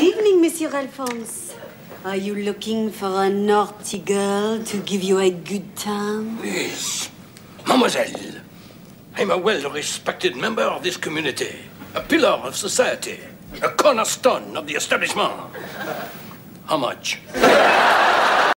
evening, Monsieur Alfonse. Are you looking for a naughty girl to give you a good time? Yes. Mademoiselle, I'm a well-respected member of this community, a pillar of society, a cornerstone of the establishment. How much?